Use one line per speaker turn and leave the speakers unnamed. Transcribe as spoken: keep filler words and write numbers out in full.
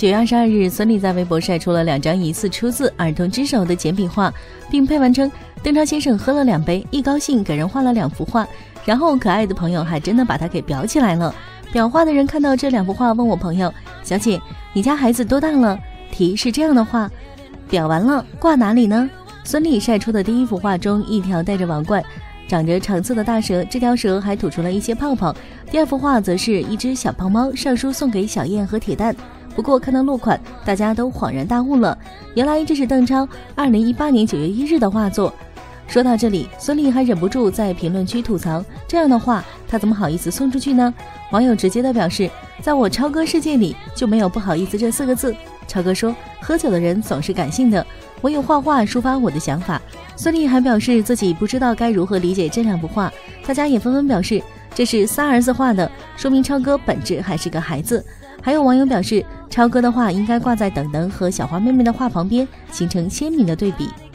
九月二十二日，孙俪在微博晒出了两张疑似出自儿童之手的简笔画，并配文称邓超先生喝了两杯，一高兴给人画了两幅画，然后可爱的朋友还真的把他给裱起来了。裱画的人看到这两幅画，问我朋友：小姐，你家孩子多大了？题是这样的画，裱完了挂哪里呢？孙俪晒出的第一幅画中，一条戴着王冠长着长刺的大蛇，这条蛇还吐出了一些泡泡。第二幅画则是一只小胖猫，上书送给小燕和铁蛋。不过看到落款，大家都恍然大悟了，原来这是邓超二零一八年九月一日的画作。说到这里，孙俪还忍不住在评论区吐槽，这样的画他怎么好意思送出去呢？网友直接的表示，在我超哥世界里就没有不好意思这四个字。超哥说，喝酒的人总是感性的，我有画画抒发我的想法。孙俪还表示自己不知道该如何理解这两幅画，大家也纷纷表示这是仨儿子画的，说明超哥本质还是个孩子。还有网友表示，超哥的画应该挂在等等和小花妹妹的画旁边，形成鲜明的对比。